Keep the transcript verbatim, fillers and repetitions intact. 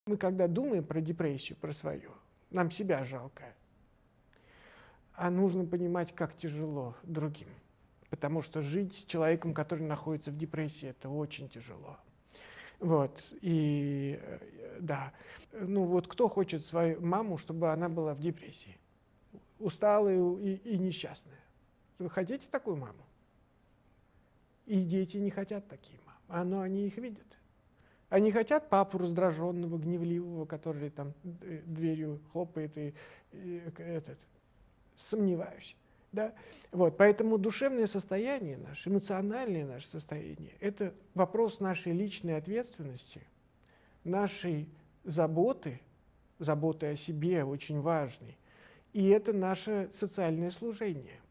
Мы когда думаем про депрессию, про свою, нам себя жалко. А нужно понимать, как тяжело другим. Потому что жить с человеком, который находится в депрессии, это очень тяжело. Вот, и да, ну вот кто хочет свою маму, чтобы она была в депрессии? Усталая и, и несчастная. Вы хотите такую маму? И дети не хотят такие мамы, но они их видят. Они хотят папу раздраженного, гневливого, который там дверью хлопает и, и этот, сомневаюсь. Да? Вот, поэтому душевное состояние наше, эмоциональное наше состояние – это вопрос нашей личной ответственности, нашей заботы, заботы о себе очень важной, и это наше социальное служение.